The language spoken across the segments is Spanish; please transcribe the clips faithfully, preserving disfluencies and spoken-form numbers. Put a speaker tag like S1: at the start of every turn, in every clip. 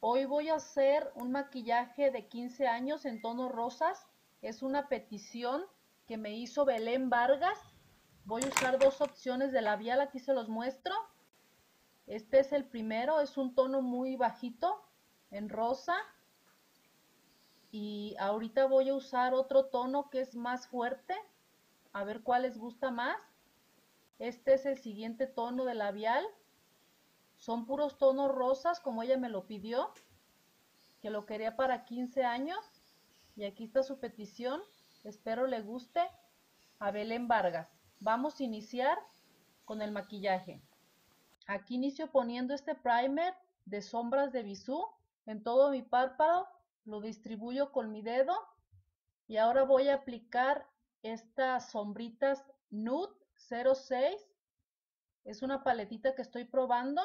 S1: Hoy voy a hacer un maquillaje de quince años en tonos rosas. Es una petición que me hizo Belén Vargas. Voy a usar dos opciones de labial, aquí se los muestro. Este es el primero, es un tono muy bajito en rosa. Y ahorita voy a usar otro tono que es más fuerte. A ver cuál les gusta más. Este es el siguiente tono de labial. Son puros tonos rosas como ella me lo pidió, que lo quería para quince años. Y aquí está su petición. Espero le guste a Belén Vargas. Vamos a iniciar con el maquillaje. Aquí inicio poniendo este primer de sombras de Bisú en todo mi párpado. Lo distribuyo con mi dedo. Y ahora voy a aplicar estas sombritas Nude cero seis. Es una paletita que estoy probando.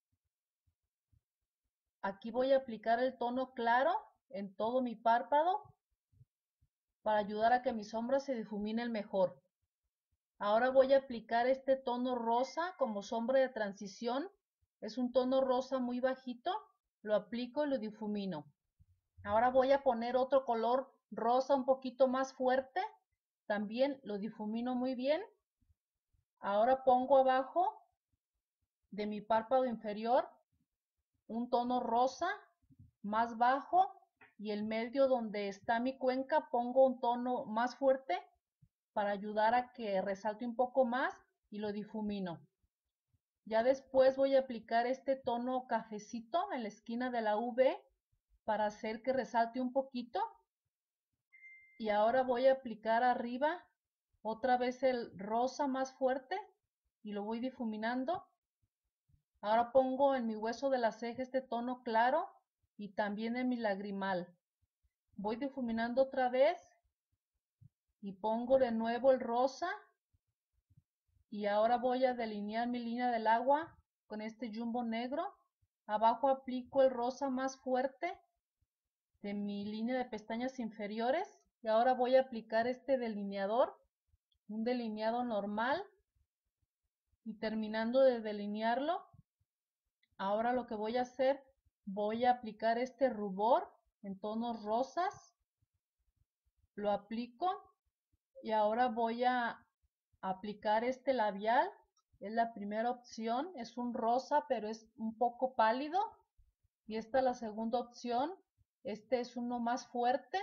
S1: Aquí voy a aplicar el tono claro en todo mi párpado para ayudar a que mis sombras se difuminen mejor. Ahora voy a aplicar este tono rosa como sombra de transición. Es un tono rosa muy bajito. Lo aplico y lo difumino. Ahora voy a poner otro color rosa un poquito más fuerte. También lo difumino muy bien. Ahora pongo abajo de mi párpado inferior un tono rosa más bajo y el medio donde está mi cuenca pongo un tono más fuerte para ayudar a que resalte un poco más y lo difumino. Ya después voy a aplicar este tono cafecito en la esquina de la V para hacer que resalte un poquito. Y ahora voy a aplicar arriba otra vez el rosa más fuerte y lo voy difuminando. Ahora pongo en mi hueso de la ceja este tono claro y también en mi lagrimal. Voy difuminando otra vez y pongo de nuevo el rosa. Y ahora voy a delinear mi línea del agua con este jumbo negro. Abajo aplico el rosa más fuerte de mi línea de pestañas inferiores. Y ahora voy a aplicar este delineador, un delineado normal. Y terminando de delinearlo, ahora lo que voy a hacer, voy a aplicar este rubor en tonos rosas. Lo aplico y ahora voy a aplicar este labial. Es la primera opción, es un rosa pero es un poco pálido. Y esta es la segunda opción, este es uno más fuerte.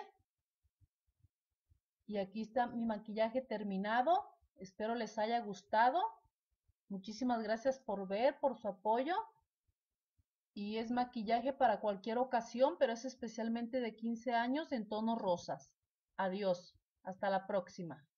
S1: Y aquí está mi maquillaje terminado. Espero les haya gustado. Muchísimas gracias por ver, por su apoyo. Y es maquillaje para cualquier ocasión, pero es especialmente de quince años en tonos rosas. Adiós, hasta la próxima.